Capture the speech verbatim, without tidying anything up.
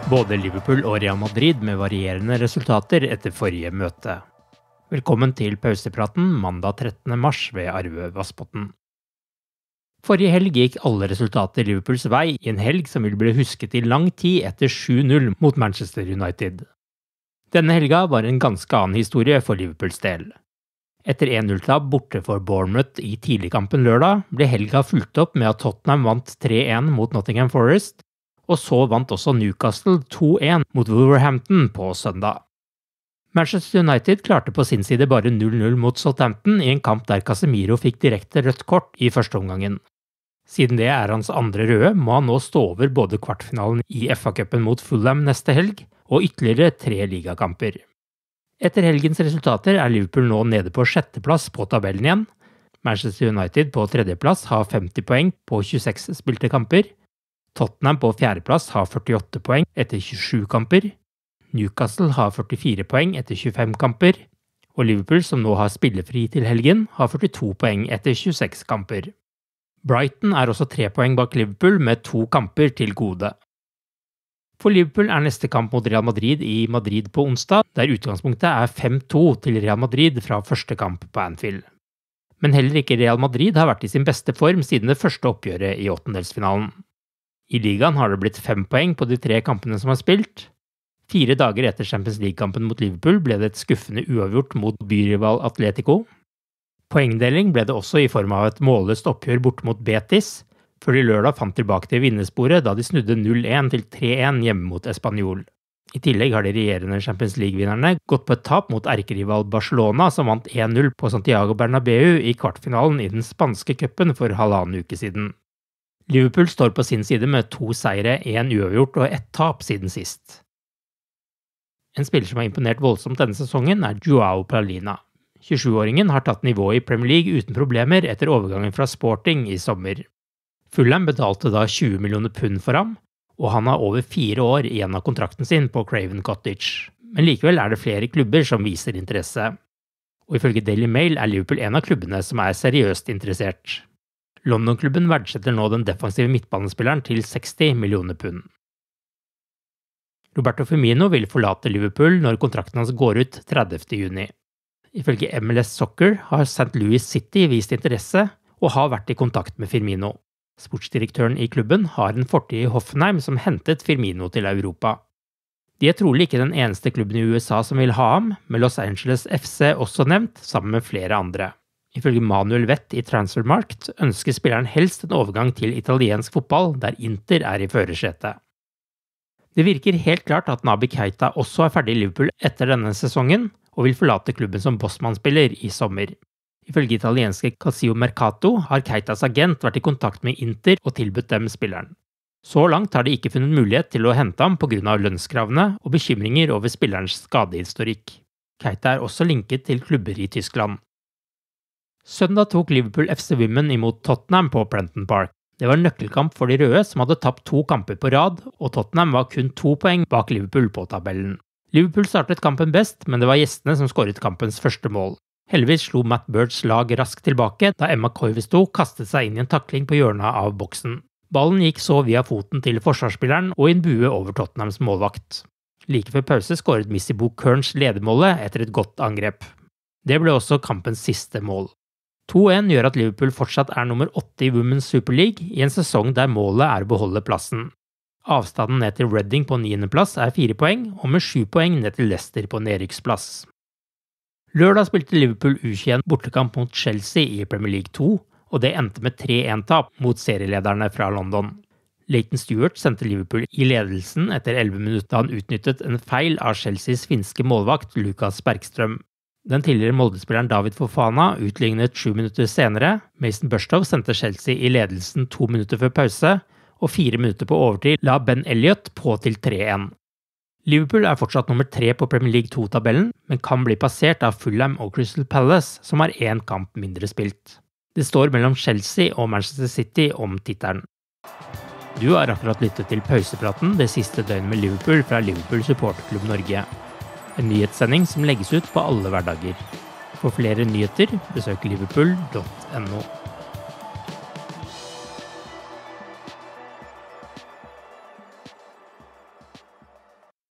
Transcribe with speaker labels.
Speaker 1: Både Liverpool og Real Madrid med varierende resultater etter forrige møte. Velkommen til pausepraten mandag trettende mars ved Arve Vassbotn. Forrige helg gikk alle resultater Liverpools vei i en helg som vil bli husket i lang tid etter sju null mot Manchester United. Denne helga var en ganske annen historie for Liverpools del. Etter en null-tap borte for Bournemouth i tidligkampen lørdag, ble helga fulgt opp med at Tottenham vant tre en mot Nottingham Forest, og så vant også Newcastle to en mot Wolverhampton på søndag. Manchester United klarte på sin side bare null null mot Southampton i en kamp der Casemiro fikk direkte rødt kort i første omgangen. Siden det er hans andre røde, må han nå stå over både kvartfinalen i F A-cupen mot Fulham neste helg, og ytterligere tre ligakamper. Etter helgens resultater er Liverpool nå nede på sjetteplass på tabellen igjen. Manchester United på tredjeplass har femti poeng på tjueseks spilte kamper. Tottenham på fjerdeplass har førtiåtte poeng etter tjuesju kamper. Newcastle har førtifire poeng etter tjuefem kamper. Og Liverpool, som nå har spillefri til helgen, har førtito poeng etter tjueseks kamper. Brighton er også tre poeng bak Liverpool med to kamper til gode. For Liverpool er neste kamp mot Real Madrid i Madrid på onsdag, der utgangspunktet er fem to til Real Madrid fra første kamp på Anfield. Men heller ikke Real Madrid har vært i sin beste form siden det første oppgjøret i åttendelsfinalen. I ligaen har det blitt fem poeng på de tre kampene som har spilt. Fire dager etter Champions League-kampen mot Liverpool ble det et skuffende uavgjort mot byrival Atletico. Poengdeling ble det også i form av et målløst oppgjør bort mot Betis, før de lørdag fant tilbake til vinnersporet da de snudde null en til tre en hjemme mot Espanyol. I tillegg har de regjerende Champions League-vinnerne gått på et tap mot erkerival Barcelona, som vant en null på Santiago Bernabeu i kvartfinalen i den spanske cupen for halvannen uke siden. Liverpool står på sin side med to seire, en uavgjort og ett tap siden sist. En spiller som har imponert voldsomt denne sesongen er Joao Palhinha. tjuesjuåringen har tatt nivået i Premier League uten problemer etter overgangen fra Sporting i sommer. Fulham betalte da tjue millioner pund for ham, og han har over fire år igjen av kontrakten sin på Craven Cottage. Men likevel er det flere klubber som viser interesse. Og ifølge Daily Mail er Liverpool en av klubbene som er seriøst interessert. London-klubben verdsetter nå den defensive midtbanespilleren til seksti millioner pund. Roberto Firmino vil forlate Liverpool når kontrakten hans går ut tredivte juni. Ifølge M L S Soccer har Saint Louis City vist interesse og har vært i kontakt med Firmino. Sportsdirektøren i klubben har en fortid i Hoffenheim som hentet Firmino til Europa. De er trolig ikke den eneste klubben i U S A som vil ha ham, med Los Angeles F C også nevnt, sammen med flere andre. Ifølge Manuel Vett i Transfermarkt ønsker spilleren helst en overgang til italiensk fotball, der Inter er i førersetet. Det virker helt klart at Naby Keita også er ferdig i Liverpool etter denne sesongen, og vil forlate klubben som bossmannspiller i sommer. Ifølge italienske Calcio Mercato har Keitas agent vært i kontakt med Inter og tilbudt dem spilleren. Så langt har de ikke funnet mulighet til å hente ham på grunn av lønnskravene og bekymringer over spillerens skadehistorikk. Keita er også linket til klubber i Tyskland. Søndag tok Liverpool F C Women imot Tottenham på Prenton Park. Det var nøkkelkamp for de røde som hadde tapt to kamper på rad, og Tottenham var kun to poeng bak Liverpool på tabellen. Liverpool startet kampen best, men det var gjestene som skåret kampens første mål. Heldigvis slo Matt Birds lag raskt tilbake da Emma Koivisto kastet seg inn i en takling på hjørnet av boksen. Ballen gikk så via foten til forsvarsspilleren og i en bue over Tottenhams målvakt. Like før pause skåret Missy Bo Kearns ledermålet etter et godt angrep. Det ble også kampens siste mål. to en gjør at Liverpool fortsatt er nummer åtte i Women's Super League i en sesong der målet er å beholde plassen. Avstanden ned til Reading på niendeplass er fire poeng, og med sju poeng ned til Leicester på nedrykksplass. Lørdag spilte Liverpool U tjueen bortekamp mot Chelsea i Premier League to, og det endte med tre en-tap mot serielederne fra London. Leighton Stewart sendte Liverpool i ledelsen etter elleve minutter da han utnyttet en feil av Chelseas finske målvakt Lukas Bergstrøm. Den tidligere Molde-spilleren David Fofana utlignet sju minutter senere. Mason Burstow sendte Chelsea i ledelsen to minutter før pause, og fire minutter på overtid la Ben Elliott på til tre en. Liverpool er fortsatt nummer tre på Premier League to-tabellen, men kan bli passert av Fulham og Crystal Palace, som har én kamp mindre spilt. Det står mellom Chelsea og Manchester City om tittelen. Du har akkurat lyttet til pausepraten det siste døgnet med Liverpool fra Liverpool Supporterklubb Norge. En nyhetssending som legges ut på alle hverdager. For flere nyheter, besøk liverpool punktum no.